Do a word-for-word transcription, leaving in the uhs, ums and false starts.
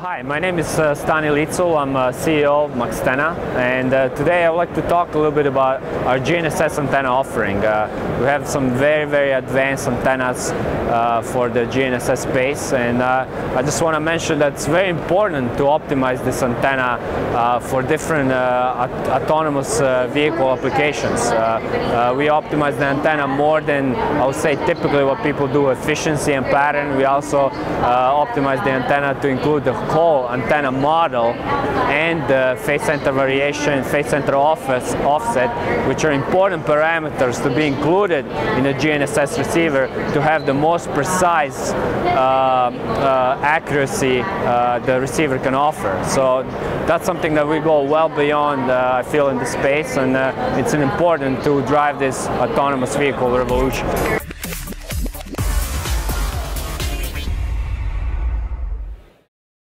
Hi, my name is uh, Stani Licul. I'm uh, C E O of Maxtena, and uh, today I would like to talk a little bit about our G N S S antenna offering. Uh, we have some very, very advanced antennas uh, for the G N S S space, and uh, I just want to mention that it's very important to optimize this antenna uh, for different uh, aut autonomous uh, vehicle applications. Uh, uh, we optimize the antenna more than, I would say, typically what people do, efficiency and pattern. We also uh, optimize the antenna to include the whole antenna model and the phase center variation, phase center office, offset, which are important parameters to be included in a G N S S receiver to have the most precise uh, uh, accuracy uh, the receiver can offer. So that's something that we go well beyond, uh, I feel, in the space, and uh, it's important to drive this autonomous vehicle revolution.